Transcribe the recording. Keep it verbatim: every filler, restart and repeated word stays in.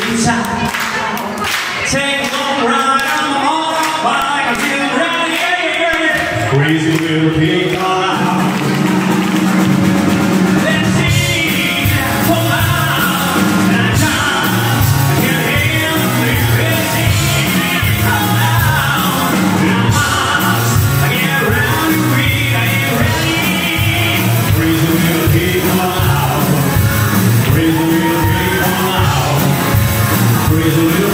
inside. Take a long ride on the motorbike until ready. Crazy little pig on a house. Let's see, pull out, and time. Get him, let's see, pull out, and house. Get around your feet, are you ready? Crazy little pig on a house. Crazy little pig on a house. Crazy little